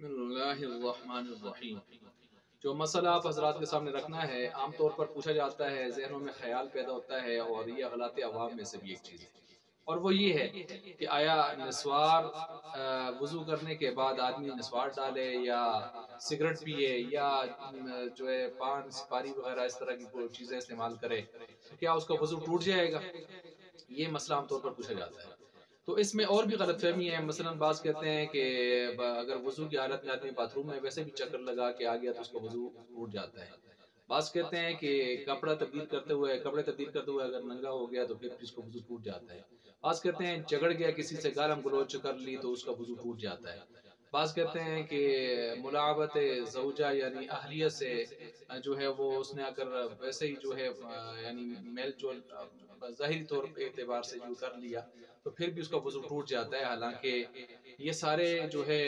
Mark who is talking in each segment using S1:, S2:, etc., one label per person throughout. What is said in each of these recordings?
S1: بسم اللہ الرحمن الرحیم۔ جو مسئلہ آپ حضرات کے سامنے رکھنا ہے عام طور پر پوچھا جاتا ہے، ذہنوں میں خیال پیدا ہوتا ہے، اور یہ اغلاط عوام میں سے بھی ایک چیز ہے، اور وہ یہ ہے کہ آیا نسوار وضو کرنے کے بعد آدمی نسوار ڈالے یا سگریٹ پیے یا جو ہے پان سپاری وغیرہ اس طرح کی کوئی چیزیں استعمال کرے تو کیا اس کا وضو ٹوٹ جائے گا؟ یہ مسئلہ عام طور پر پوچھا جاتا ہے۔ تو اس میں اور بھی غلط فہمی ہے، مثلا بعض کہتے ہیں کہ اگر وضو کی حالت میں آدمی باتھ روم میں ویسے بھی چکر لگا کے آ گیا تو اس کا وضو ٹوٹ جاتا ہے۔ بعض کہتے ہیں کہ کپڑے تبدیل کرتے ہوئے اگر ننگا ہو گیا تو پھر اس کا وضو ٹوٹ جاتا ہے۔ بعض کہتے ہیں جگڑ گیا کسی سے گالم گلوچ کر لی تو اس کا وضو ٹوٹ جاتا ہے۔ بعض کہتے ہیں کہ ملاعبت زوجہ یعنی اہلیہ سے جو ہے وہ اس نے اگر ویسے ہی جو ہے یعنی میل جول ظاہری طور پہ اعتبار سے جو کر لیا تو پھر بھی اس کا وضو ٹوٹ جاتا ہے، حالانکہ یہ سارے جو ہے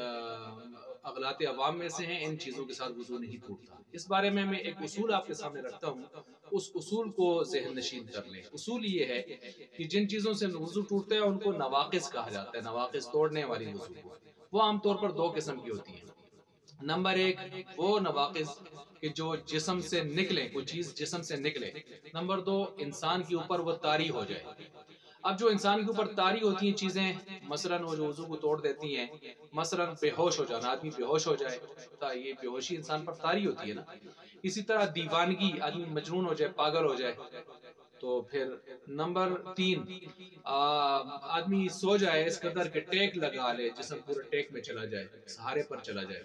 S1: اغلاط عوام میں سے ہیں، ان چیزوں کے ساتھ وضو نہیں ٹوٹتا۔ اس بارے میں ایک اصول آپ کے سامنے رکھتا ہوں، اس اصول کو ذہن نشین کر لیں۔ اصول یہ ہے کہ جن چیزوں سے وضو ٹوٹتا ہے ان کو نواقص کہا جاتا ہے، نواقص توڑنے والی وضو کو۔ وہ عام طور پر دو قسم کی ہوتی ہیں۔ نمبر ایک وہ نواقص کہ جو جسم سے نکلیں، کوئی چیز جسم سے نکلے۔ نمبر دو انسان کے اوپر وہ طاری ہو جائے۔ اب جو انسان کے اوپر طاری ہوتی ہیں چیزیں، مثلاً وہ جو وضو کو توڑ دیتی ہیں، مثلاً بے ہوش ہو جانا، آدمی بے ہوش ہو جائے، یہ بے ہوشی انسان پر طاری ہوتی ہے نا۔ اسی طرح دیوانگی، آدمی مجنون ہو جائے، پاگل ہو جائے۔ تو پھر نمبر تین آدمی سو جائے اس قدر کہ ٹیک لگا لے، جسم پورے ٹیک میں چلا جائے، سہارے پر چلا جائے۔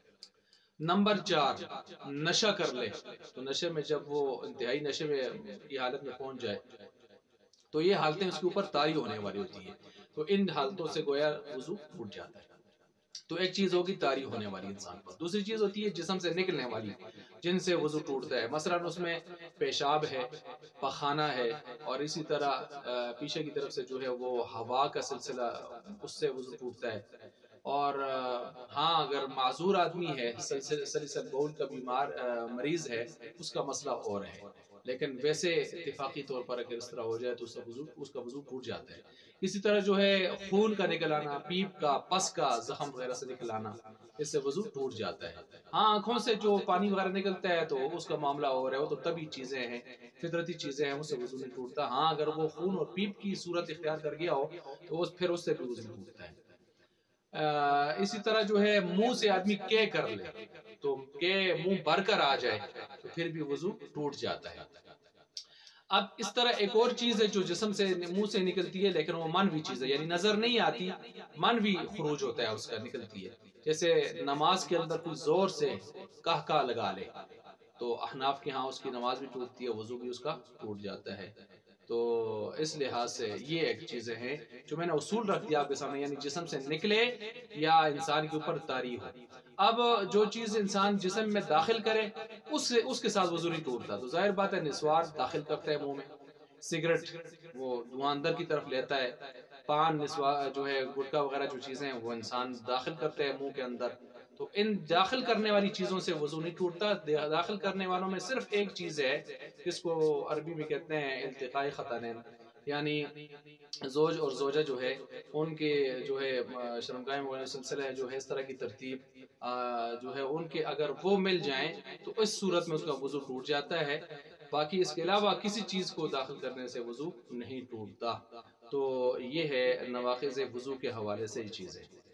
S1: نمبر چار نشہ کر لے، تو نشے میں جب وہ انتہائی نشے میں کی حالت میں پہنچ جائے تو یہ حالتیں اس کے اوپر طاری ہونے والی ہوتی ہیں، تو ان حالتوں سے گویا وضو ٹوٹ جاتا ہے۔ تو ایک چیز ہوگی طاری ہونے والی انسان پر، دوسری چیز ہوتی ہے جسم سے نکلنے والی جن سے وضو ٹوٹتا ہے، مثلا اس میں پیشاب ہے، پخانہ ہے، اور اسی طرح پیچھے کی طرف سے جو ہے وہ ہوا کا سلسلہ، اس سے وضو ٹوٹتا ہے۔ اور ہاں اگر معذور آدمی ہے، سلسل بول کا بیمار مریض ہے، اس کا مسئلہ اور ہے، لیکن ویسے اتفاقی طور پر اگر اس طرح ہو جائے تو اس کا وضو ٹوٹ جاتا ہے۔ اسی طرح جو ہے خون کا نکل آنا، پیپ کا، پس کا، زخم وغیرہ سے نکل آنا، اس سے وضو ٹوٹ جاتا ہے۔ ہاں آنکھوں سے جو پانی وغیرہ نکلتا ہے تو اس کا معاملہ اور ہے، وہ تو طبی چیزیں ہیں، فطرتی چیزیں ہیں، اس سے وضو نہیں ٹوٹتا۔ ہاں اگر وہ خون اور پیپ کی صورت اختیار کر گیا ہو تو پھر اس سے بھی وضو ٹوٹتا ہے۔ اسی طرح جو ہے منہ سے آدمی کے کر لے تو کے منہ بھر کر آ جائے تو پھر بھی وضو ٹوٹ جاتا ہے۔ اب اس طرح ایک اور چیز ہے جو جسم سے منہ سے نکلتی ہے لیکن وہ منوی چیز ہے، یعنی نظر نہیں آتی، منوی خروج ہوتا ہے اس کا، نکلتی ہے۔ جیسے نماز کے اندر کوئی زور سے کہکا لگا لے تو احناف کے ہاں اس کی نماز بھی ٹوٹتی ہے، وضو بھی اس کا ٹوٹ جاتا ہے۔ تو اس لحاظ سے یہ ایک چیزیں ہیں جو میں نے اصول رکھ دیا آپ کے سامنے، یعنی جسم سے نکلے یا انسان کے اوپر طاری ہو۔ اب جو چیز انسان جسم میں داخل کرے اس کے ساتھ وضو نہیں ٹوٹتا، تو ظاہر بات ہے نسوار داخل کرتا ہے منہ میں، سگریٹ وہ دھواں اندر کی طرف لیتا ہے، پان نسوار جو ہے گٹکا وغیرہ جو چیزیں ہیں وہ انسان داخل کرتے ہیں منہ کے اندر، تو ان داخل کرنے والی چیزوں سے وضو نہیں ٹوٹتا۔ داخل کرنے والوں میں صرف ایک چیز ہے جس کو عربی میں کہتے ہیں التقاء خطنین، یعنی زوج اور زوجہ جو ہے ان کے جو ہے شرمگاہ وغیرہ سلسلہ جو ہے اس طرح کی ترتیب جو ہے ان کے اگر وہ مل جائیں تو اس صورت میں اس کا وضو ٹوٹ جاتا ہے، باقی اس کے علاوہ کسی چیز کو داخل کرنے سے وضو نہیں ٹوٹتا۔ تو یہ ہے نواقض وضو کے حوالے سے یہ چیزیں۔